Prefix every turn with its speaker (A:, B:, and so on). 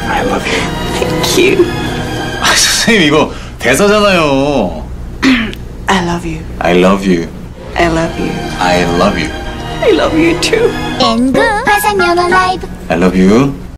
A: I love you.
B: Thank you.
A: 아, 선생님 이거 대사잖아요.
B: I love you.
A: I love you.
B: I love you.
A: I love you.
B: I love you too.
C: Engoo 화상 영어 라이브.
A: I love you.